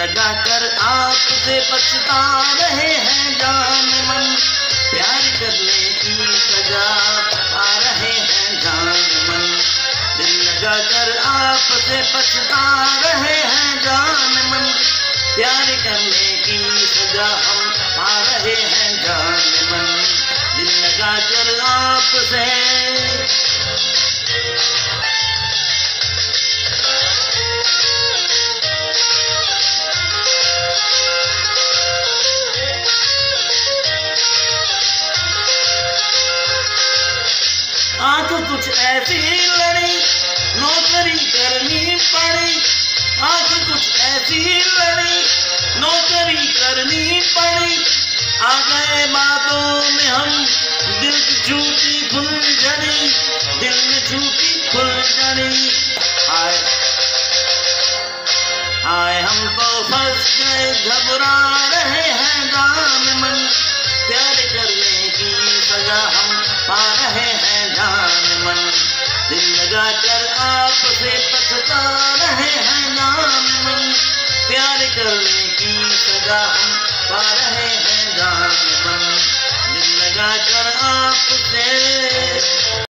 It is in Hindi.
लगा कर आपसे पछता रहे हैं जान मन, प्यार करने की सजा पा रहे हैं जान मन। दिल लगा कर आपसे पछता रहे हैं जान मन, प्यार करने की सजा हम पा रहे हैं जान मन। दिल लगा कर आपसे आंख कुछ ऐसी लड़ी नौकरी करनी पड़ी, आंख कुछ ऐसी लड़ी नौकरी करनी पड़ी। आ गए बातों में हम दिल की झूठी फुलझड़ी, दिल में झूठी फुलझड़ी। हाय हाय हम तो फंस गए घबरा रहे हैं जान मन, प्यार करने की सजा हम पा रहे हैं जान मन। दिल लगा कर आपसे पछता रहे हैं जान मन, प्यार करने की सजा हम पा रहे हैं जान मन। दिल लगा कर आपसे